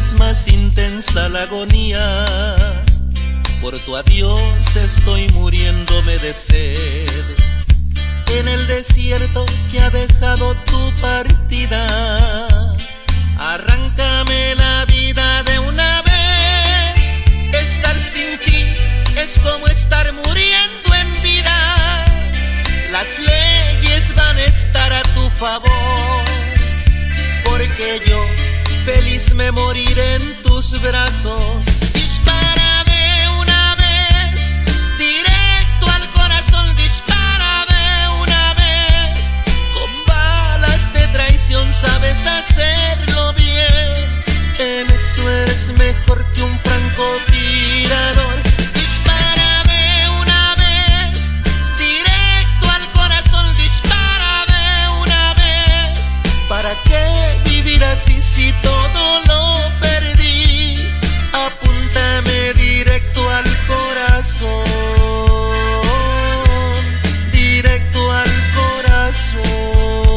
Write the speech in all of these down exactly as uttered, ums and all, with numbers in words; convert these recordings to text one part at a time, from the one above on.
vez más intensa la agonía. Por tu adiós estoy muriéndome de sed. En el desierto que ha dejado tu partida, arráncame la vida de una vez. Estar sin ti es como estar muriendo en vida. Las leyes van a estar a tu favor, porque yo feliz me moriré en tus brazos. Dispara de una vez, directo al corazón, dispara de una vez. Con balas de traición sabes hacerlo bien, en eso eres mejor que un francotirador. Dispara de una vez, directo al corazón, dispara de una vez. ¿Para qué vivir así si todo lo perdí? Apúntame directo al corazón, directo al corazón.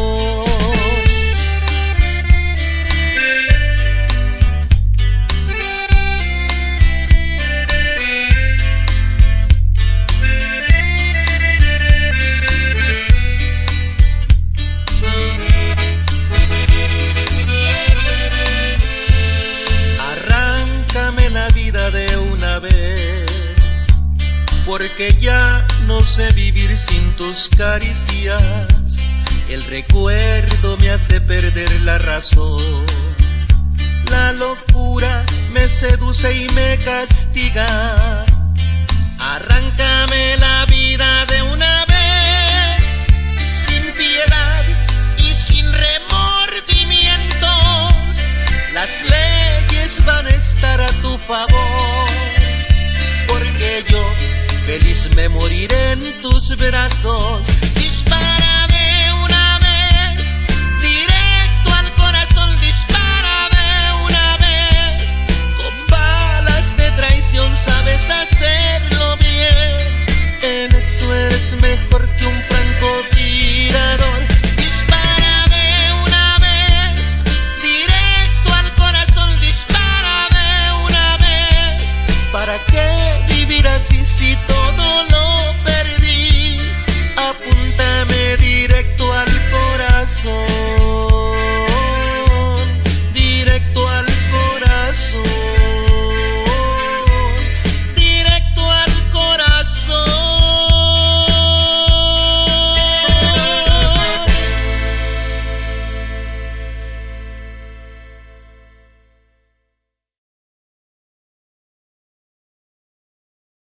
Porque ya no sé vivir sin tus caricias. El recuerdo me hace perder la razón. La locura me seduce y me castiga. Arráncame la vida de una vez, sin piedad y sin remordimientos. Las leyes van a estar a tu favor, porque yo feliz me moriré en tus brazos. Dispara de una vez, directo al corazón, dispara de una vez. Con balas de traición sabes hacer